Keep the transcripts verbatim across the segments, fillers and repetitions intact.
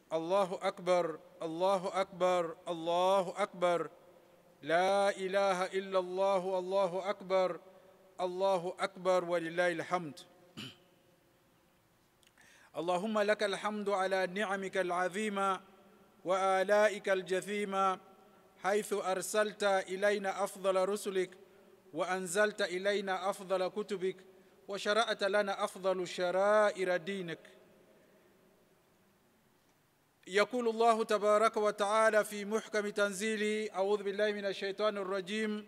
Allahu Akbar, Allahu Akbar, Allahu Akbar. La ilaha illallah, Allahu Akbar, Allahu Akbar, wa lillahi alhamd. Allahumma laka alhamdu ala ni'amika al-azima wa alaika al-jathima haythu arsalta ilayna afdala rusulik wa anzalta ilayna afdala kutubik wa shara'ata lana afdalu shara'ira dinik. يقول الله تبارك وتعالى في محكم تنزيله أعوذ بالله من الشيطان الرجيم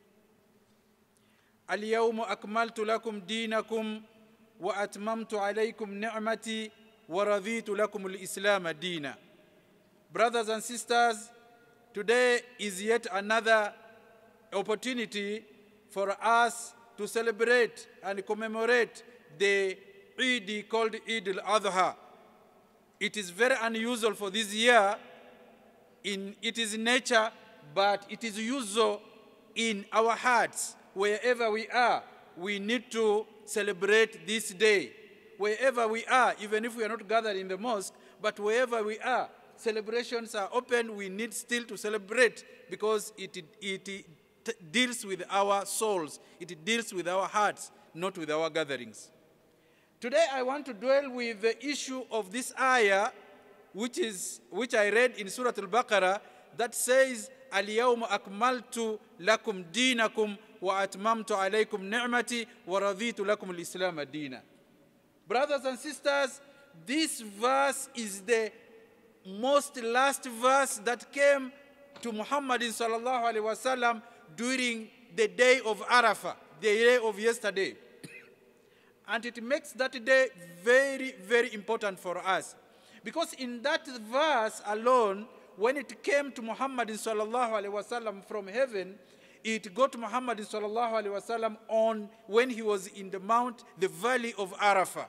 اليوم أكملت لكم دينكم وأتممت عليكم نعمتي ورضيت لكم الإسلام دينا. Brothers and sisters, today is yet another opportunity for us to celebrate and commemorate the Eid called Eid al-Adha. It is very unusual for this year in its nature, but it is usual in our hearts. Wherever we are, we need to celebrate this day. Wherever we are, even if we are not gathered in the mosque, but wherever we are, celebrations are open. We need still to celebrate because it, it, it deals with our souls. It deals with our hearts, not with our gatherings. Today I want to dwell with the issue of this ayah, which is which I read in Surah Al-Baqarah, that says, "Al-yawma akmaltu lakum dinakum wa atmamtu alaykum ni'mati wa raditu lakum al-Islam dina." Brothers and sisters, this verse is the most last verse that came to Muhammad sallallahu alaihi wasallam during the day of Arafah, the day of yesterday. And it makes that day very, very important for us. Because in that verse alone, when it came to Muhammad sallallahu alaihi wasallam from heaven, it got to Muhammad sallallahu alaihi wasallam on when he was in the mount, the valley of Arafah.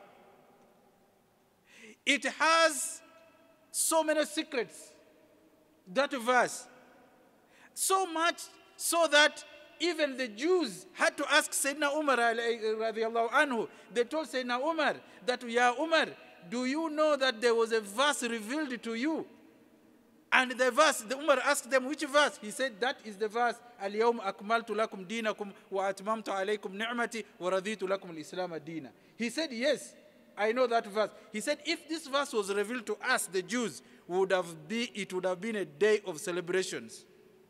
It has so many secrets, that verse. So much so that even the Jews had to ask Sayyidina Umar radiallahu anhu. They told Sayyidina Umar that, Ya Umar, do you know that there was a verse revealed to you? And the verse, the Umar asked them, which verse? He said, that is the verse, Al-yawm akmaltu lakum dinakum wa atmamtu alaykum ni'mati wa raditu lakum al-Islam dina. He said, yes, I know that verse. He said, if this verse was revealed to us, the Jews, would have be, it would have been a day of celebrations.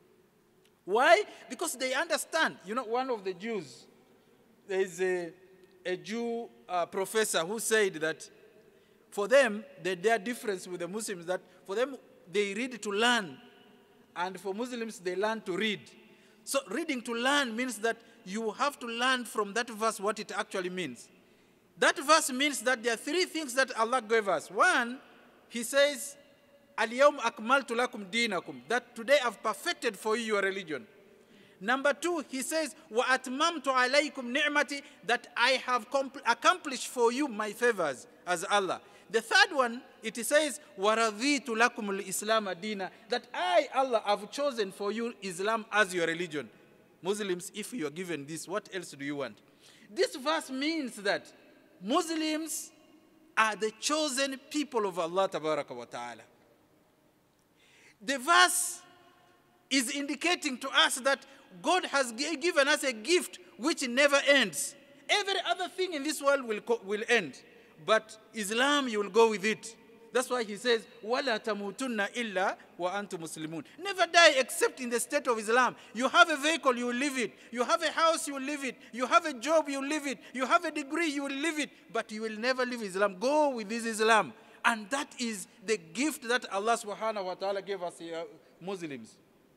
Why? Because they understand. You know, one of the Jews, there is a, a Jew uh, professor who said that for them, the, their difference with the Muslims, that for them, they read to learn. And for Muslims, they learn to read. So reading to learn means that you have to learn from that verse what it actually means. That verse means that there are three things that Allah gave us. One, he says, Al-yawm akmaltu lakum dinakum, that today I've perfected for you your religion. Number two, he says, wa atmamtu alaykum ni'mati, that I have accomplished for you my favors as Allah. The third one, it says, wa raditu lakum al-Islam dina, that I, Allah, have chosen for you Islam as your religion. Muslims, if you are given this, what else do you want? This verse means that Muslims are the chosen people of Allah tabaraka wa ta'ala. The verse is indicating to us that God has given us a gift which never ends. Every other thing in this world will, will end. But Islam, you will go with it. That's why he says, وَلَا تَمُوتُنَّ إِلَّا وَأَنْتُمْ مُسْلِمُونَ. Never die except in the state of Islam. You have a vehicle, you will live it. You have a house, you will live it. You have a job, you will live it. You have a degree, you will live it. But you will never live Islam. Go with this Islam. And that is the gift that Allah subhanahu wa ta'ala gave us uh, Muslims.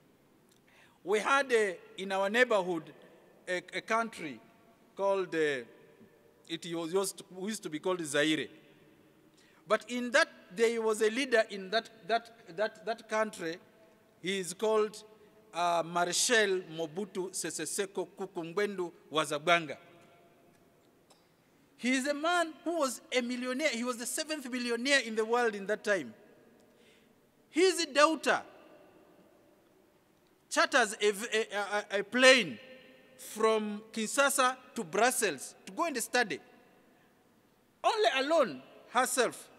We had uh, in our neighborhood a, a country called, uh, it was used to, used to be called Zaire. But in that, there was a leader in that, that, that, that country. He is called uh, Marshal Mobutu Sese Seko Kuku Wazabanga. He is a man who was a millionaire. He was the seventh billionaire in the world in that time. His daughter charters a, a, a, a plane from Kinshasa to Brussels to go and study. Only alone herself.